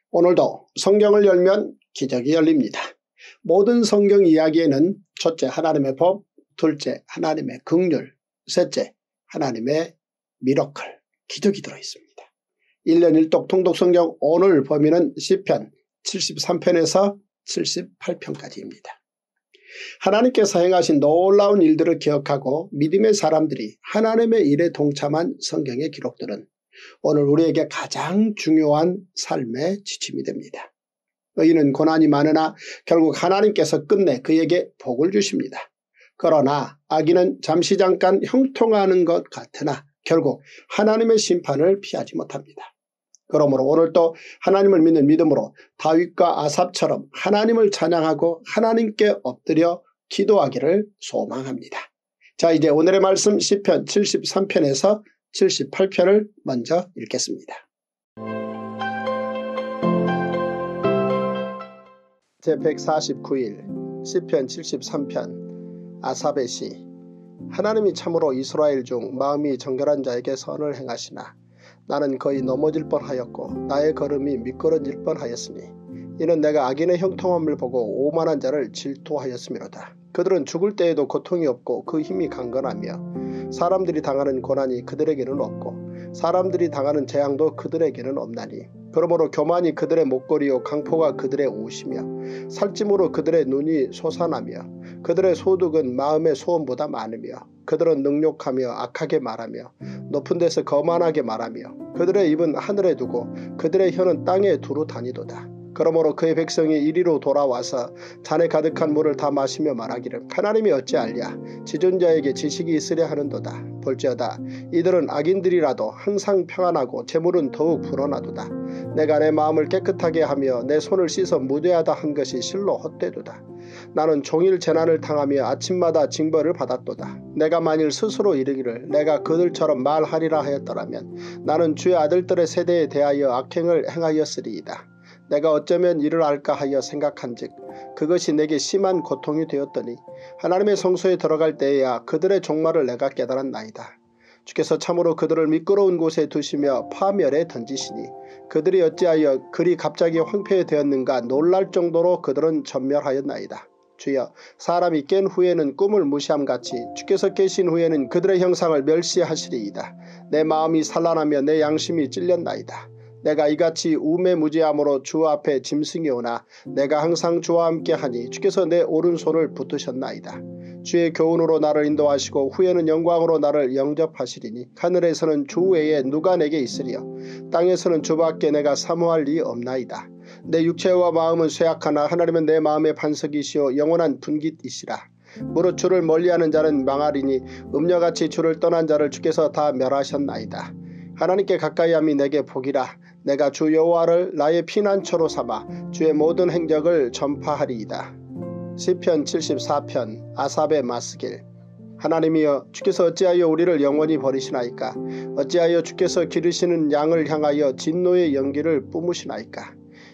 오늘도 성경을 열면 기적이 열립니다. 모든 성경 이야기에는 첫째 하나님의 법, 둘째 하나님의 긍휼, 셋째 하나님의 미러클, 기적이 들어있습니다. 1년 1독 통독 성경 오늘 범위는 시편 73편에서 78편까지입니다. 하나님께서 행하신 놀라운 일들을 기억하고 믿음의 사람들이 하나님의 일에 동참한 성경의 기록들은 오늘 우리에게 가장 중요한 삶의 지침이 됩니다. 의인은 고난이 많으나 결국 하나님께서 끝내 그에게 복을 주십니다. 그러나 악인은 잠시 잠깐 형통하는 것 같으나 결국 하나님의 심판을 피하지 못합니다. 그러므로 오늘도 하나님을 믿는 믿음으로 다윗과 아삽처럼 하나님을 찬양하고 하나님께 엎드려 기도하기를 소망합니다. 자, 이제 오늘의 말씀 시편 73편에서 78편을 먼저 읽겠습니다. 제149일 시편 73편 아삽의 시. 하나님이 참으로 이스라엘 중 마음이 정결한 자에게 선을 행하시나 나는 거의 넘어질 뻔하였고 나의 걸음이 미끄러질 뻔하였으니 이는 내가 악인의 형통함을 보고 오만한 자를 질투하였음이로다. 그들은 죽을 때에도 고통이 없고 그 힘이 강건하며 사람들이 당하는 고난이 그들에게는 없고 사람들이 당하는 재앙도 그들에게는 없나니 그러므로 교만이 그들의 목걸이요 강포가 그들의 옷이며 살찜으로 그들의 눈이 솟아나며 그들의 소득은 마음의 소원보다 많으며 그들은 능욕하며 악하게 말하며 높은 데서 거만하게 말하며 그들의 입은 하늘에 두고 그들의 혀는 땅에 두루 다니도다. 그러므로 그의 백성이 이리로 돌아와서 잔에 가득한 물을 다 마시며 말하기를 하나님이 어찌하랴 지존자에게 지식이 있으려 하는도다. 볼지어다 이들은 악인들이라도 항상 평안하고 재물은 더욱 불어나도다. 내가 내 마음을 깨끗하게 하며 내 손을 씻어 무죄하다 한 것이 실로 헛되도다. 나는 종일 재난을 당하며 아침마다 징벌을 받았도다. 내가 만일 스스로 이르기를 내가 그들처럼 말하리라 하였더라면 나는 주의 아들들의 세대에 대하여 악행을 행하였으리이다. 내가 어쩌면 이를 알까 하여 생각한즉 그것이 내게 심한 고통이 되었더니 하나님의 성소에 들어갈 때에야 그들의 종말을 내가 깨달았나이다. 주께서 참으로 그들을 미끄러운 곳에 두시며 파멸에 던지시니 그들이 어찌하여 그리 갑자기 황폐되었는가 놀랄 정도로 그들은 전멸하였나이다. 주여 사람이 깬 후에는 꿈을 무시함같이 주께서 계신 후에는 그들의 형상을 멸시하시리이다. 내 마음이 산란하며 내 양심이 찔렸나이다. 내가 이같이 우매무지함으로 주 앞에 짐승이 오나 내가 항상 주와 함께하니 주께서 내 오른손을 붙드셨나이다. 주의 교훈으로 나를 인도하시고 후에는 영광으로 나를 영접하시리니 하늘에서는 주 외에 누가 내게 있으리요 땅에서는 주밖에 내가 사모할 리 없나이다. 내 육체와 마음은 쇠약하나 하나님은 내 마음의 반석이시오 영원한 분깃이시라. 무릇 주를 멀리하는 자는 망하리니 음녀같이 주를 떠난 자를 주께서 다 멸하셨나이다. 하나님께 가까이함이 내게 복이라. 내가 주 여호와를 나의 피난처로 삼아 주의 모든 행적을 전파하리이다. 시편 74편 아삽의 맞쓰길. 하나님이여 주께서 어찌하여 우리를 영원히 버리시나이까. 어찌하여 주께서 기르시는 양을 향하여 진노의 연기를 뿜으시나이까.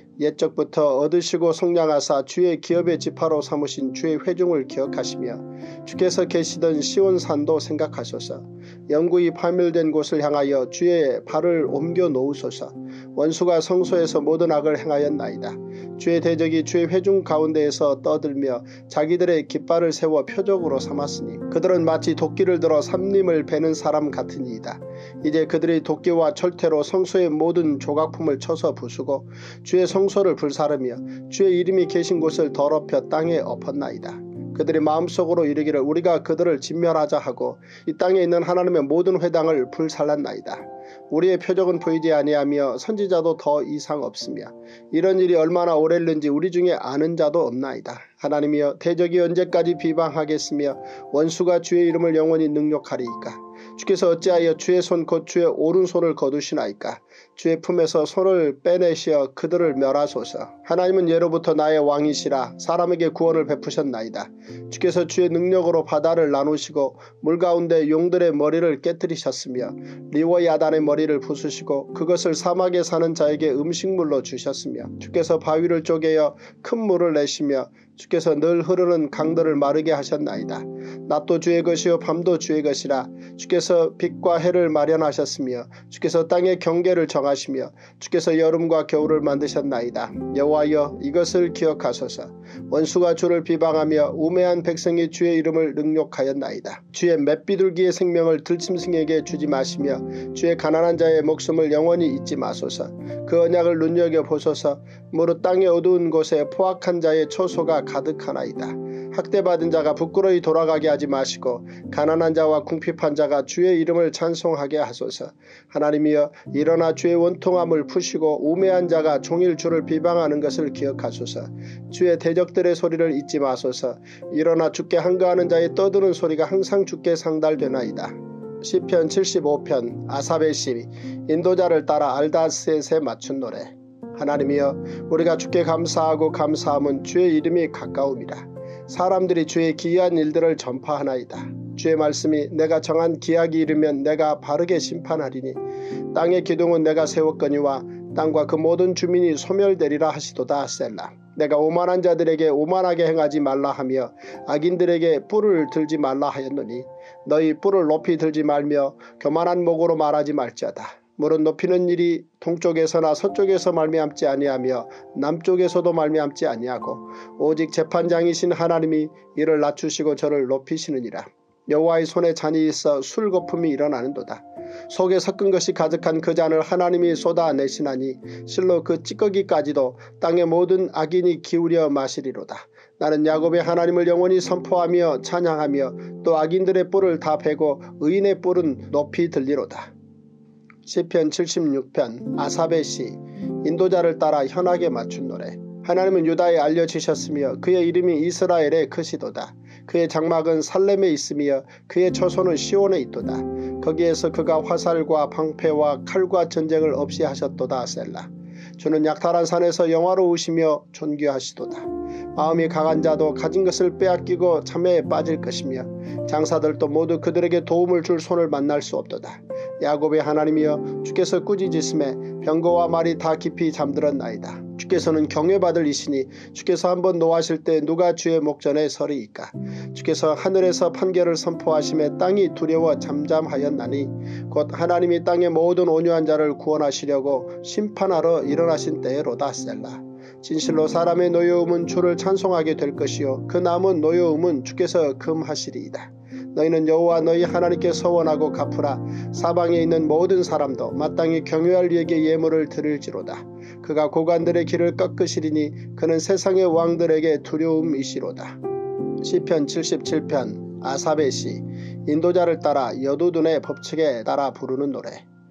옛적부터 얻으시고 속량하사 주의 기업의 지파로 삼으신 주의 회중을 기억하시며 주께서 계시던 시온산도 생각하소서. 영구히 파멸된 곳을 향하여 주의 발을 옮겨 놓으소서. 원수가 성소에서 모든 악을 행하였나이다. 주의 대적이 주의 회중 가운데에서 떠들며 자기들의 깃발을 세워 표적으로 삼았으니 그들은 마치 도끼를 들어 삼림을 베는 사람 같으니이다. 이제 그들이 도끼와 철퇴로 성소의 모든 조각품을 쳐서 부수고 주의 성소를 불사르며 주의 이름이 계신 곳을 더럽혀 땅에 엎었나이다. 그들이 마음속으로 이르기를 우리가 그들을 진멸하자 하고 이 땅에 있는 하나님의 모든 회당을 불살랐나이다. 우리의 표적은 보이지 아니하며 선지자도 더 이상 없으며 이런 일이 얼마나 오래일는지 우리 중에 아는 자도 없나이다. 하나님이여 대적이 언제까지 비방하겠으며 원수가 주의 이름을 영원히 능욕하리이까. 주께서 어찌하여 주의 손 곧 주의 오른손을 거두시나이까. 주의 품에서 손을 빼내시어 그들을 멸하소서. 하나님은 예로부터 나의 왕이시라. 사람에게 구원을 베푸셨나이다. 주께서 주의 능력으로 바다를 나누시고 물 가운데 용들의 머리를 깨뜨리셨으며 리워야단의 머리를 부수시고 그것을 사막에 사는 자에게 음식물로 주셨으며 주께서 바위를 쪼개어 큰 물을 내시며 주께서 늘 흐르는 강들을 마르게 하셨나이다. 낮도 주의 것이요 밤도 주의 것이라. 주께서 빛과 해를 마련하셨으며 주께서 땅의 경계를 시기를 정하시며 주께서 여름과 겨울을 만드셨나이다. 여호와여 이것을 기억하소서. 원수가 주를 비방하며 우매한 백성이 주의 이름을 능욕하였나이다. 주의 맷비둘기의 생명을 들짐승에게 주지 마시며 주의 가난한 자의 목숨을 영원히 잊지 마소서. 그 언약을 눈여겨보소서. 무릇 땅의 어두운 곳에 포악한 자의 초소가 가득하나이다. 학대받은 자가 부끄러이 돌아가게 하지 마시고 가난한 자와 궁핍한 자가 주의 이름을 찬송하게 하소서. 하나님이여 일어나 주의 원통함을 푸시고 우매한 자가 종일 주를 비방하는 것을 기억하소서. 주의 대적들의 소리를 잊지 마소서. 일어나 주께 항거하는 자의 떠드는 소리가 항상 주께 상달되나이다. 시편 75편 아삽의 시. 인도자를 따라 알다셋에 맞춘 노래. 하나님이여 우리가 주께 감사하고 감사함은 주의 이름이 가까움이라. 사람들이 주의 기이한 일들을 전파하나이다. 주의 말씀이 내가 정한 기약이 이르면 내가 바르게 심판하리니 땅의 기둥은 내가 세웠거니와 땅과 그 모든 주민이 소멸되리라 하시도다. 셀라. 내가 오만한 자들에게 오만하게 행하지 말라 하며 악인들에게 뿔을 들지 말라 하였노니 너희 뿔을 높이 들지 말며 교만한 목으로 말하지 말지어다. 무릇 높이는 일이 동쪽에서나 서쪽에서 말미암지 아니하며 남쪽에서도 말미암지 아니하고 오직 재판장이신 하나님이 이를 낮추시고 저를 높이시느니라. 여호와의 손에 잔이 있어 술 거품이 일어나는도다. 속에 섞은 것이 가득한 그 잔을 하나님이 쏟아내시나니 실로 그 찌꺼기까지도 땅의 모든 악인이 기울여 마시리로다. 나는 야곱의 하나님을 영원히 선포하며 찬양하며 또 악인들의 뿔을 다 베고 의인의 뿔은 높이 들리로다. 시편 76편 아삽의 시. 인도자를 따라 현악에 맞춘 노래. 하나님은 유다에 알려지셨으며 그의 이름이 이스라엘에 크시도다. 그의 장막은 살렘에 있으며 그의 처소는 시온에 있도다. 거기에서 그가 화살과 방패와 칼과 전쟁을 없이 하셨도다. 셀라. 주는 약탈한 산에서 영화로우시며 존귀하시도다. 마음이 강한 자도 가진 것을 빼앗기고 참회에 빠질 것이며 장사들도 모두 그들에게 도움을 줄 손을 만날 수 없도다. 야곱의 하나님이여 주께서 꾸짖으심에 병거와 말이 다 깊이 잠들었나이다. 주께서는 경외받을 이시니 주께서 한번 노하실 때 누가 주의 목전에 서리이까. 주께서 하늘에서 판결을 선포하심에 땅이 두려워 잠잠하였나니 곧 하나님이 땅의 모든 온유한 자를 구원하시려고 심판하러 일어나신 때에로다. 셀라. 진실로 사람의 노여움은 주를 찬송하게 될 것이요 그 남은 노여움은 주께서 금하시리이다. 너희는 여호와 너희 하나님께 서원하고 갚으라. 사방에 있는 모든 사람도 마땅히 경외할 이에게 예물을 드릴지로다. 그가 고관들의 길을 꺾으시리니 그는 세상의 왕들에게 두려움이시로다. 시편 77편 아삽의 시. 인도자를 따라 여두둔의 법칙에 따라 부르는 노래.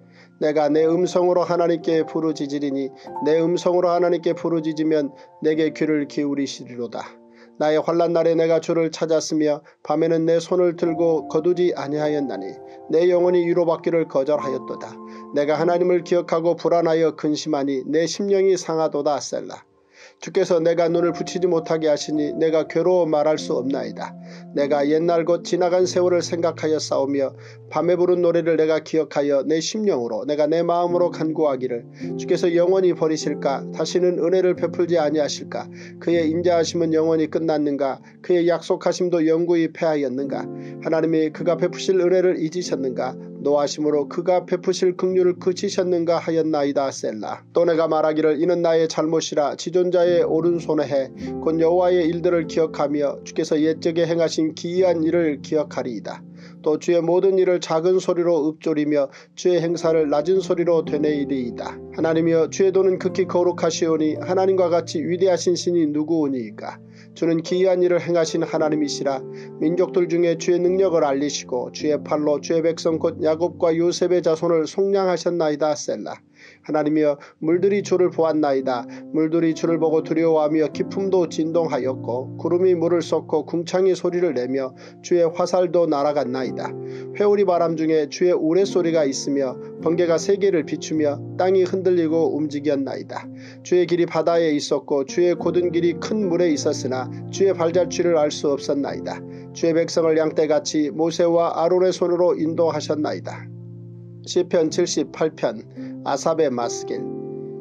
내가 내 음성으로 하나님께 부르짖으리니 내 음성으로 하나님께 부르짖으면 내게 귀를 기울이시리로다. 나의 환난 날에 내가 주를 찾았으며 밤에는 내 손을 들고 거두지 아니하였나니 내 영혼이 위로받기를 거절하였도다. 내가 하나님을 기억하고 불안하여 근심하니 내 심령이 상하도다. 셀라. 주께서 내가 눈을 붙이지 못하게 하시니 내가 괴로워 말할 수 없나이다. 내가 옛날 곧 지나간 세월을 생각하여 싸우며 밤에 부른 노래를 내가 기억하여 내 심령으로 내가 내 마음으로 간구하기를 주께서 영원히 버리실까? 다시는 은혜를 베풀지 아니하실까? 그의 인자하심은 영원히 끝났는가? 그의 약속하심도 영구히 패하였는가? 하나님이 그가 베푸실 은혜를 잊으셨는가? 노하심으로 그가 베푸실 긍휼을 그치셨는가 하였나이다. 셀라. 또 내가 말하기를 이는 나의 잘못이라 지존자의 오른손에 해 곧 여호와의 일들을 기억하며 주께서 옛적에 행하신 기이한 일을 기억하리이다. 또 주의 모든 일을 작은 소리로 읊조리며 주의 행사를 낮은 소리로 되뇌이리이다. 하나님이여 주의 도는 극히 거룩하시오니 하나님과 같이 위대하신 신이 누구오니이까. 주는 기이한 일을 행하신 하나님이시라. 민족들 중에 주의 능력을 알리시고 주의 팔로 주의 백성 곧 야곱과 요셉의 자손을 속량하셨나이다. 셀라. 하나님이여 물들이 주를 보았나이다. 물들이 주를 보고 두려워하며 기품도 진동하였고 구름이 물을 쏟고 궁창이 소리를 내며 주의 화살도 날아갔나이다. 회오리 바람 중에 주의 우레소리가 있으며 번개가 세계를 비추며 땅이 흔들리고 움직였나이다. 주의 길이 바다에 있었고 주의 곧은 길이 큰 물에 있었으나 주의 발자취를 알 수 없었나이다. 주의 백성을 양떼같이 모세와 아론의 손으로 인도하셨나이다. 시편 78편 아삽의 마스길.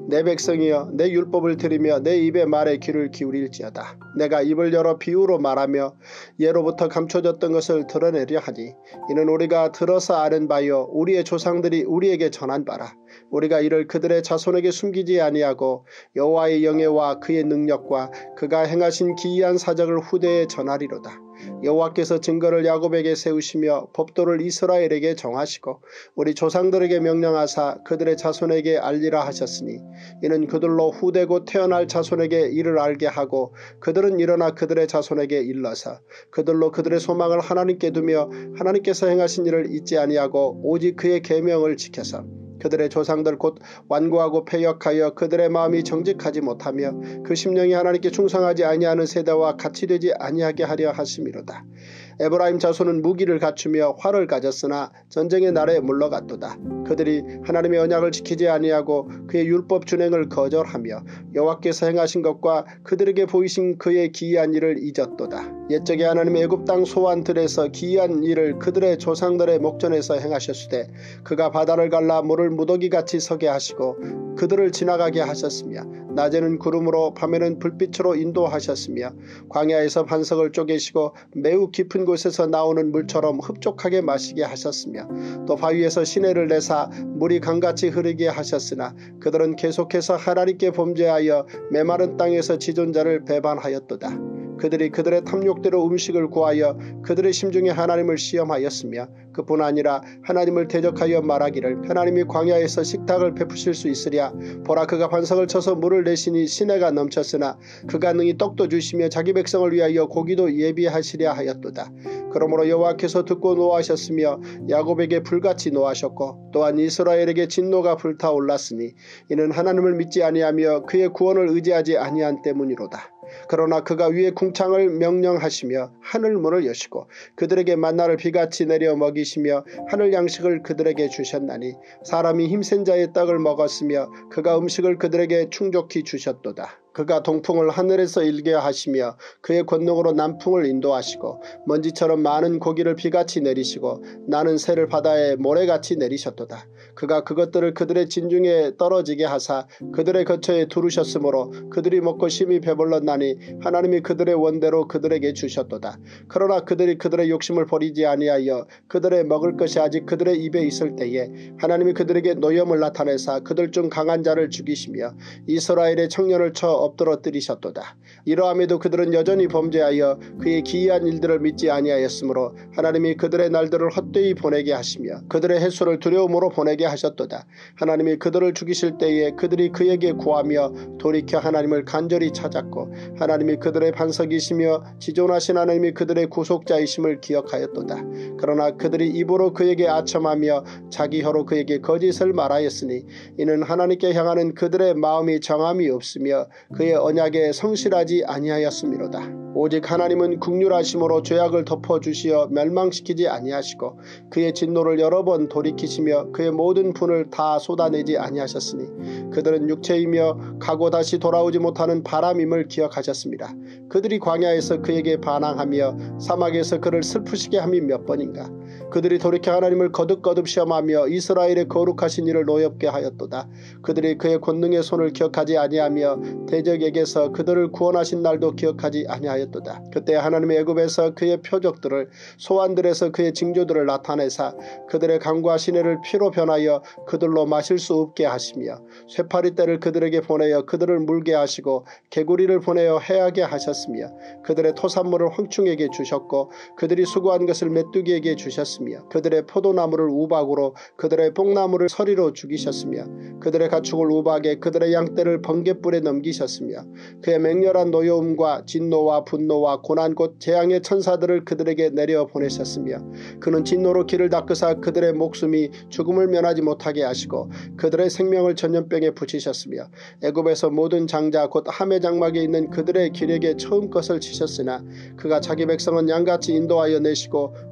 내 백성이여 내 율법을 들으며 내 입의 말에 귀를 기울일지어다. 내가 입을 열어 비유로 말하며 예로부터 감춰졌던 것을 드러내려 하니 이는 우리가 들어서 아는 바요 우리의 조상들이 우리에게 전한 바라. 우리가 이를 그들의 자손에게 숨기지 아니하고 여호와의 영예와 그의 능력과 그가 행하신 기이한 사적을 후대에 전하리로다. 여호와께서 증거를 야곱에게 세우시며 법도를 이스라엘에게 정하시고 우리 조상들에게 명령하사 그들의 자손에게 알리라 하셨으니 이는 그들로 후대 곧 태어날 자손에게 이를 알게 하고 그들은 일어나 그들의 자손에게 일러서 그들로 그들의 소망을 하나님께 두며 하나님께서 행하신 일을 잊지 아니하고 오직 그의 계명을 지켜서 그들의 조상들 곧 완고하고 패역하여 그들의 마음이 정직하지 못하며 그 심령이 하나님께 충성하지 아니하는 세대와 같이 되지 아니하게 하려 하심이로다. 에브라임 자손은 무기를 갖추며 활을 가졌으나 전쟁의 날에 물러갔도다. 그들이 하나님의 언약을 지키지 아니하고 그의 율법 준행을 거절하며 여호와께서 행하신 것과 그들에게 보이신 그의 기이한 일을 잊었도다. 옛적에 하나님의 애굽 땅 소환들에서 기이한 일을 그들의 조상들의 목전에서 행하셨으되 그가 바다를 갈라 물을 무더기같이 서게 하시고 그들을 지나가게 하셨으며 낮에는 구름으로 밤에는 불빛으로 인도하셨으며 광야에서 반석을 쪼개시고 매우 깊은 곳에서 나오는 물처럼 흡족하게 마시게 하셨으며 또 바위에서 시내를 내사 물이 강같이 흐르게 하셨으나 그들은 계속해서 하나님께 범죄하여 메마른 땅에서 지존자를 배반하였도다. 그들이 그들의 탐욕대로 음식을 구하여 그들의 심중에 하나님을 시험하였으며 그뿐 아니라 하나님을 대적하여 말하기를 하나님이 광야에서 식탁을 베푸실 수 있으랴. 보라 그가 반석을 쳐서 물을 내시니 시내가 넘쳤으나 그가 능히 떡도 주시며 자기 백성을 위하여 고기도 예비하시랴 하였도다. 그러므로 여호와께서 듣고 노하셨으며 야곱에게 불같이 노하셨고 또한 이스라엘에게 진노가 불타올랐으니 이는 하나님을 믿지 아니하며 그의 구원을 의지하지 아니한 때문이로다. 그러나 그가 위에 궁창을 명령하시며 하늘 문을 여시고 그들에게 만나를 비같이 내려 먹이시며 하늘 양식을 그들에게 주셨나니 사람이 힘센 자의 떡을 먹었으며 그가 음식을 그들에게 충족히 주셨도다. 그가 동풍을 하늘에서 일게 하시며 그의 권능으로 남풍을 인도하시고 먼지처럼 많은 고기를 비같이 내리시고 나는 새를 바다에 모래같이 내리셨도다. 그가 그것들을 그들의 진중에 떨어지게 하사 그들의 거처에 두르셨으므로 그들이 먹고 심히 배불렀나니 하나님이 그들의 원대로 그들에게 주셨도다. 그러나 그들이 그들의 욕심을 버리지 아니하여 그들의 먹을 것이 아직 그들의 입에 있을 때에 하나님이 그들에게 노염을 나타내사 그들 중 강한 자를 죽이시며 이스라엘의 청년을 쳐 엎드러뜨리셨도다. 이러함에도 그들은 여전히 범죄하여 그의 기이한 일들을 믿지 아니하였으므로 하나님이 그들의 날들을 헛되이 보내게 하시며 그들의 횟수를 두려움으로 보내게 하셨도다. 하나님이 그들을 죽이실 때에 그들이 그에게 구하며 돌이켜 하나님을 간절히 찾았고 하나님이 그들의 반석이시며 지존하신 하나님이 그들의 구속자이심을 기억하였도다. 그러나 그들이 입으로 그에게 아첨하며 자기 혀로 그에게 거짓을 말하였으니 이는 하나님께 향하는 그들의 마음이 정함이 없으며 그의 언약에 성실하지 아니하였음이로다. 오직 하나님은 긍휼하심으로 죄악을 덮어주시어 멸망시키지 아니하시고 그의 진노를 여러 번 돌이키시며 그의 모든 분을 다 쏟아내지 아니하셨으니 그들은 육체이며 가고 다시 돌아오지 못하는 바람임을 기억하셨습니다. 그들이 광야에서 그에게 반항하며 사막에서 그를 슬프시게 함이 몇 번인가. 그들이 돌이켜 하나님을 거듭거듭 시험하며 이스라엘의 거룩하신 이를 노엽게 하였도다. 그들이 그의 권능의 손을 기억하지 아니하며 대적에게서 그들을 구원하신 날도 기억하지 아니하였도다. 그때 하나님의 애굽에서 그의 표적들을 소환들에서 그의 징조들을 나타내사 그들의 강과 시내를 피로 변하여 그들로 마실 수 없게 하시며 쇠파리떼를 그들에게 보내어 그들을 물게 하시고 개구리를 보내어 해하게 하셨으며 그들의 토산물을 황충에게 주셨고 그들이 수고한 것을 메뚜기에게 주셨으며 그들의 포도나무를 우박으로 그들의 뽕나무를 서리로 죽이셨으며 그들의 가축을 우박에 그들의 양떼를 번갯불에 넘기셨으며 그의 맹렬한 노여움과 진노와 분노와 고난 곧 재앙의 천사들을 그들에게 내려 보내셨으며 그는 진노로 길을 닦으사 그들의 목숨이 죽음을 면하지 못하게 하시고 그들의 생명을 전염병에 붙이셨으며 애굽에서 모든 장자 곧 함의 장막에 있는 그들의 기력에 처음 것을 치셨으나 그가 자기 백성은 양같이 인도하여 내시고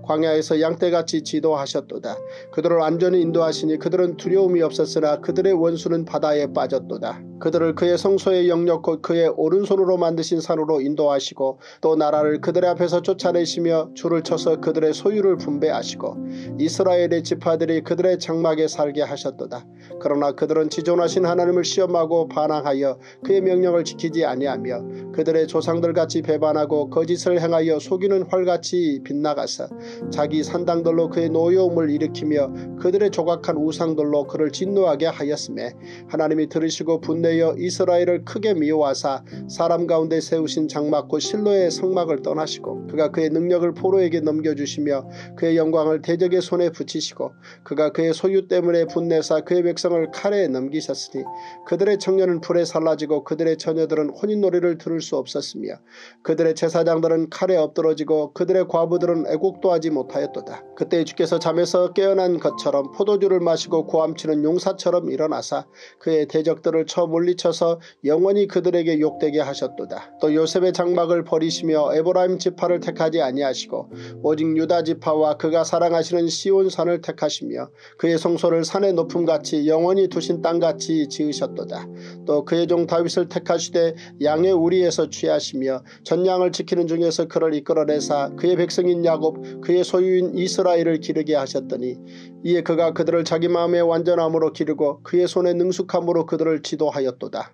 광야에서 양떼같이 지도하셨도다. 그들을 안전히 인도하시니 그들은 두려움이 없었으나 그들의 원수는 바다에 빠졌도다. 그들을 그의 성소의 영역 곧 그의 오른손으로 만드신 산으로 인도하시고 또 나라를 그들의 앞에서 쫓아내시며 줄을 쳐서 그들의 소유를 분배하시고 이스라엘의 지파들이 그들의 장막에 살게 하셨도다. 그러나 그들은 지존하신 하나님을 시험하고 반항하여 그의 명령을 지키지 아니하며 그들의 조상들같이 배반하고 거짓을 행하여 속이는 활같이 빗나가서 자기 산당들로 그의 노여움을 일으키며 그들의 조각한 우상들로 그를 진노하게 하였으매 하나님이 들으시고 분내어 이스라엘을 크게 미워하사 사람 가운데 세우신 장막 곧 실로의 성막을 떠나시고 그가 그의 능력을 포로에게 넘겨주시며 그의 영광을 대적의 손에 붙이시고 그가 그의 소유 때문에 분내사 그의 백성을 칼에 넘기셨으니 그들의 청년은 불에 살라지고 그들의 처녀들은 혼인놀이를 들을 수 없었으며 그들의 제사장들은 칼에 엎드러지고 그들의 과부들은 애곡도 하지 못하였도다. 그때 주께서 잠에서 깨어난 것처럼 포도주를 마시고 고함치는 용사처럼 일어나사 그의 대적들을 쳐 물리쳐서 영원히 그들에게 욕되게 하셨도다. 또 요셉의 장막을 버리시며 에브라임 지파를 택하지 아니하시고 오직 유다 지파와 그가 사랑하시는 시온산을 택하시며 그의 성소를 산의 높음같이 영원히 두신 땅같이 지으셨도다. 또 그의 종 다윗을 택하시되 양의 우리에서 취하시며 전양을 지키는 중에서 그를 이끌어내사 그의 백성인 야곱 그의 소유인 이스라엘을 기르게 하셨더니 이에 그가 그들을 자기 마음의 완전함으로 기르고 그의 손의 능숙함으로 그들을 지도하였도다.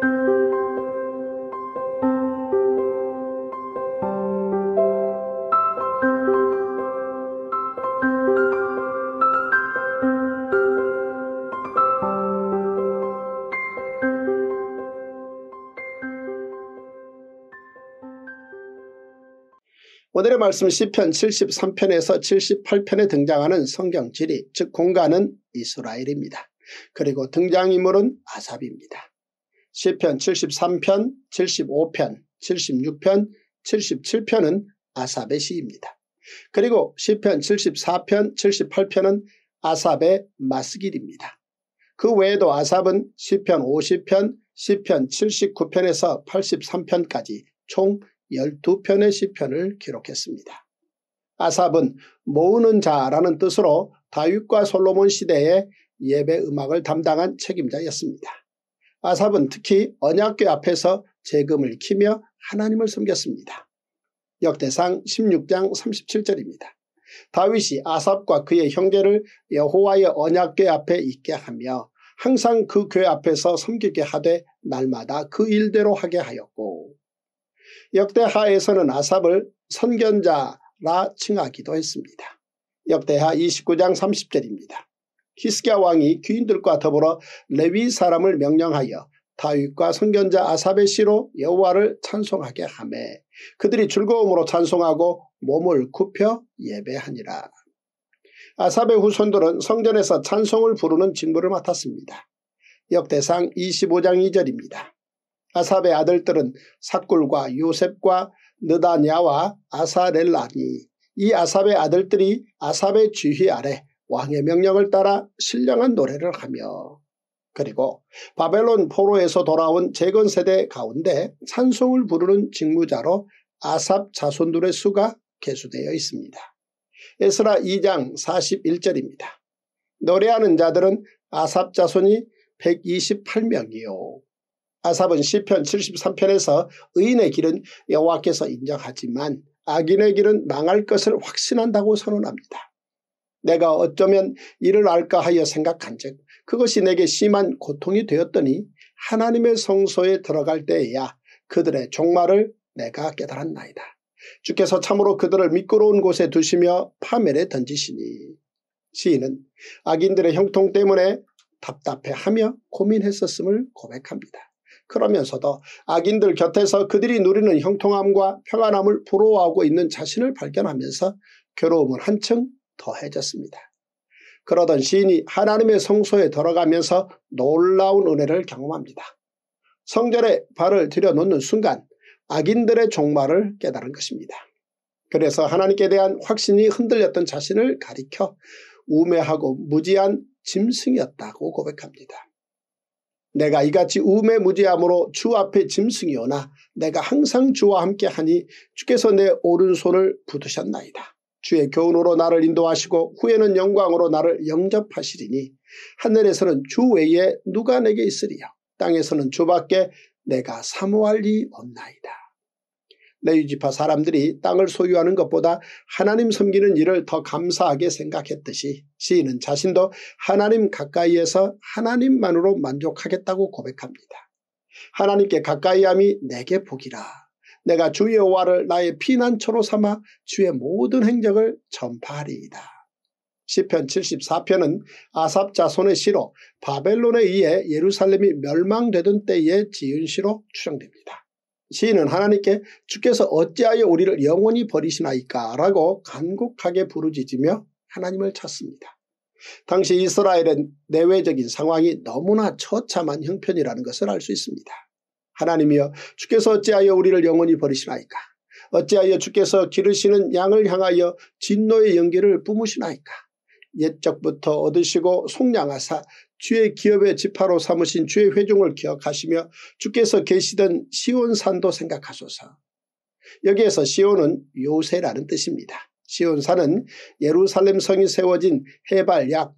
오늘의 말씀 시편 73편에서 78편에 등장하는 성경 지리 즉 공간은 이스라엘입니다. 그리고 등장인물은 아삽입니다. 시편 73편, 75편, 76편, 77편은 아삽의 시입니다. 그리고 시편 74편, 78편은 아삽의 마스길입니다. 그 외에도 아삽은 시편 50편, 시편 79편에서 83편까지 총 12편의 시편을 기록했습니다. 아삽은 모으는 자라는 뜻으로 다윗과 솔로몬 시대의 예배 음악을 담당한 책임자였습니다. 아삽은 특히 언약궤 앞에서 재금을 키며 하나님을 섬겼습니다. 역대상 16장 37절입니다. 다윗이 아삽과 그의 형제를 여호와의 언약궤 앞에 있게 하며 항상 그 궤 앞에서 섬기게 하되 날마다 그 일대로 하게 하였고 역대하에서는 아삽을 선견자라 칭하기도 했습니다. 역대하 29장 30절입니다. 히스기야 왕이 귀인들과 더불어 레위 사람을 명령하여 다윗과 선견자 아삽의 시로 여호와를 찬송하게 하매 그들이 즐거움으로 찬송하고 몸을 굽혀 예배하니라. 아삽의 후손들은 성전에서 찬송을 부르는 직무를 맡았습니다. 역대상 25장 2절입니다. 아삽의 아들들은 삭굴과 요셉과 느다냐와 아사렐라니 이 아삽의 아들들이 아삽의 지휘 아래 왕의 명령을 따라 신령한 노래를 하며 그리고 바벨론 포로에서 돌아온 재건 세대 가운데 찬송을 부르는 직무자로 아삽 자손들의 수가 계수되어 있습니다. 에스라 2장 41절입니다. 노래하는 자들은 아삽 자손이 128명이요. 아삽은 시편 73편에서 의인의 길은 여호와께서 인정하지만 악인의 길은 망할 것을 확신한다고 선언합니다. 내가 어쩌면 이를 알까 하여 생각한즉 그것이 내게 심한 고통이 되었더니 하나님의 성소에 들어갈 때에야 그들의 종말을 내가 깨달았나이다. 주께서 참으로 그들을 미끄러운 곳에 두시며 파멸에 던지시니. 시인은 악인들의 형통 때문에 답답해하며 고민했었음을 고백합니다. 그러면서도 악인들 곁에서 그들이 누리는 형통함과 평안함을 부러워하고 있는 자신을 발견하면서 괴로움은 한층 더해졌습니다. 그러던 시인이 하나님의 성소에 들어가면서 놀라운 은혜를 경험합니다. 성전에 발을 들여놓는 순간 악인들의 종말을 깨달은 것입니다. 그래서 하나님께 대한 확신이 흔들렸던 자신을 가리켜 우매하고 무지한 짐승이었다고 고백합니다. 내가 이같이 우매무지함으로 주 앞에 짐승이오나 내가 항상 주와 함께하니 주께서 내 오른손을 붙드셨나이다. 주의 교훈으로 나를 인도하시고 후에는 영광으로 나를 영접하시리니 하늘에서는 주 외에 누가 내게 있으리요. 땅에서는 주밖에 내가 사모할 리 없나이다. 레위지파 사람들이 땅을 소유하는 것보다 하나님 섬기는 일을 더 감사하게 생각했듯이 시인은 자신도 하나님 가까이에서 하나님만으로 만족하겠다고 고백합니다. 하나님께 가까이함이 내게 복이라. 내가 주 여호와를 나의 피난처로 삼아 주의 모든 행적을 전파하리이다. 시편 74편은 아삽 자손의 시로 바벨론에 의해 예루살렘이 멸망되던 때에 지은 시로 추정됩니다. 시인은 하나님께 주께서 어찌하여 우리를 영원히 버리시나이까 라고 간곡하게 부르짖으며 하나님을 찾습니다. 당시 이스라엘의 내외적인 상황이 너무나 처참한 형편이라는 것을 알 수 있습니다. 하나님이여 주께서 어찌하여 우리를 영원히 버리시나이까. 어찌하여 주께서 기르시는 양을 향하여 진노의 연기를 뿜으시나이까. 옛적부터 얻으시고 속량하사 주의 기업의 지파로 삼으신 주의 회중을 기억하시며 주께서 계시던 시온산도 생각하소서. 여기에서 시온은 요새라는 뜻입니다. 시온산은 예루살렘 성이 세워진 해발 약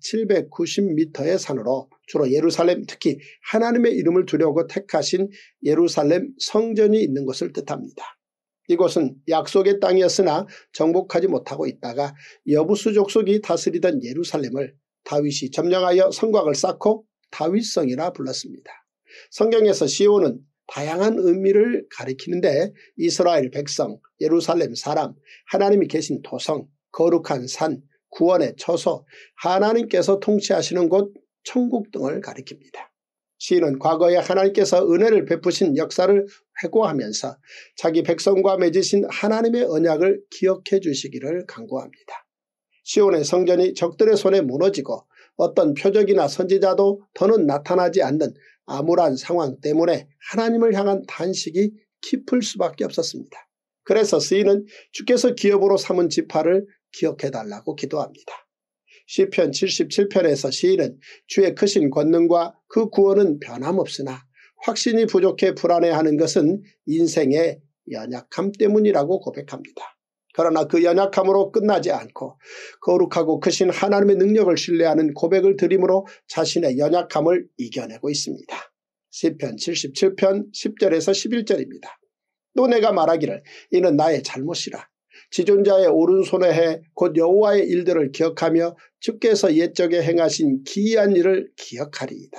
790m의 산으로 주로 예루살렘 특히 하나님의 이름을 두려고 택하신 예루살렘 성전이 있는 것을 뜻합니다. 이곳은 약속의 땅이었으나 정복하지 못하고 있다가 여부수 족속이 다스리던 예루살렘을 다윗이 점령하여 성곽을 쌓고 다윗성이라 불렀습니다. 성경에서 시온은 다양한 의미를 가리키는데 이스라엘 백성, 예루살렘 사람, 하나님이 계신 토성, 거룩한 산, 구원의 처소, 하나님께서 통치하시는 곳, 천국 등을 가리킵니다. 시인은 과거에 하나님께서 은혜를 베푸신 역사를 회고하면서 자기 백성과 맺으신 하나님의 언약을 기억해 주시기를 간구합니다. 시온의 성전이 적들의 손에 무너지고 어떤 표적이나 선지자도 더는 나타나지 않는 암울한 상황 때문에 하나님을 향한 탄식이 깊을 수밖에 없었습니다. 그래서 시인은 주께서 기업으로 삼은 지파를 기억해달라고 기도합니다. 시편 77편에서 시인은 주의 크신 권능과 그 구원은 변함없으나 확신이 부족해 불안해하는 것은 인생의 연약함 때문이라고 고백합니다. 그러나 그 연약함으로 끝나지 않고 거룩하고 크신 하나님의 능력을 신뢰하는 고백을 드림으로 자신의 연약함을 이겨내고 있습니다. 시편 77편 10절에서 11절입니다. 또 내가 말하기를 이는 나의 잘못이라. 지존자의 오른손에 해 곧 여호와의 일들을 기억하며 주께서 옛적에 행하신 기이한 일을 기억하리이다.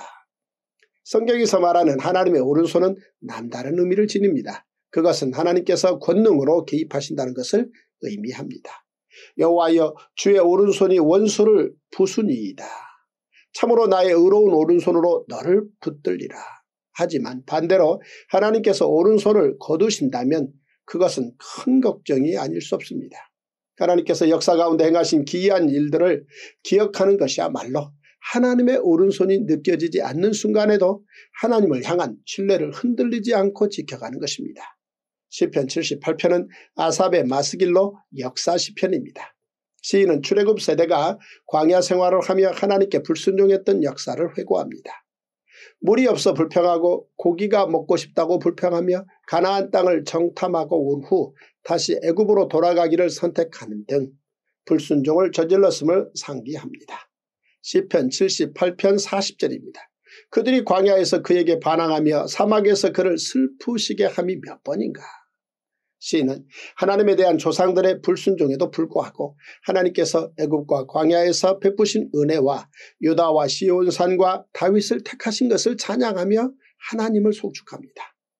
성경에서 말하는 하나님의 오른손은 남다른 의미를 지닙니다. 그것은 하나님께서 권능으로 개입하신다는 것을 의미합니다. 여호와여 주의 오른손이 원수를 부수니이다. 참으로 나의 의로운 오른손으로 너를 붙들리라. 하지만 반대로 하나님께서 오른손을 거두신다면 그것은 큰 걱정이 아닐 수 없습니다. 하나님께서 역사 가운데 행하신 기이한 일들을 기억하는 것이야말로 하나님의 오른손이 느껴지지 않는 순간에도 하나님을 향한 신뢰를 흔들리지 않고 지켜가는 것입니다. 시편 78편은 아삽의 마스길로 역사 시편입니다. 시인은 출애굽 세대가 광야 생활을 하며 하나님께 불순종했던 역사를 회고합니다. 물이 없어 불평하고 고기가 먹고 싶다고 불평하며 가나안 땅을 정탐하고 온 후 다시 애굽으로 돌아가기를 선택하는 등 불순종을 저질렀음을 상기합니다. 시편 78편 40절입니다. 그들이 광야에서 그에게 반항하며 사막에서 그를 슬프시게 함이 몇 번인가. 시인은 하나님에 대한 조상들의 불순종에도 불구하고 하나님께서 애굽과 광야에서 베푸신 은혜와 유다와 시온산과 다윗을 택하신 것을 찬양하며 하나님을 송축합니다.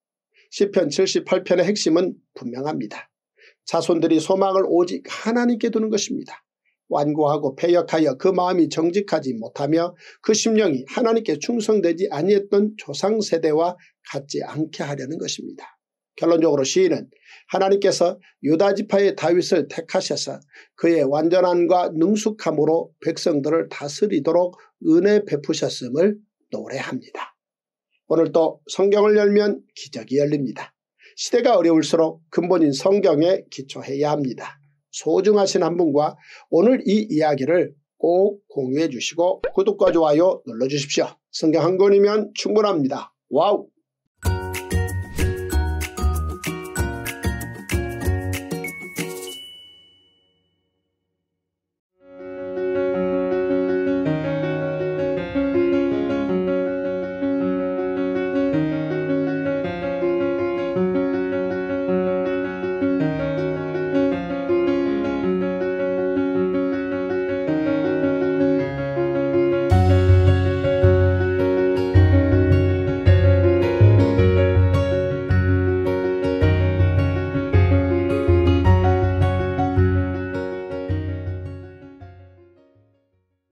시편 78편의 핵심은 분명합니다. 자손들이 소망을 오직 하나님께 두는 것입니다. 완고하고 패역하여 그 마음이 정직하지 못하며 그 심령이 하나님께 충성되지 아니했던 조상세대와 같지 않게 하려는 것입니다. 결론적으로 시인은 하나님께서 유다지파의 다윗을 택하셔서 그의 완전함과 능숙함으로 백성들을 다스리도록 은혜 베푸셨음을 노래합니다. 오늘 또 성경을 열면 기적이 열립니다. 시대가 어려울수록 근본인 성경에 기초해야 합니다. 소중하신 한 분과 오늘 이 이야기를 꼭 공유해 주시고 구독과 좋아요 눌러주십시오. 성경 한 권이면 충분합니다. 와우!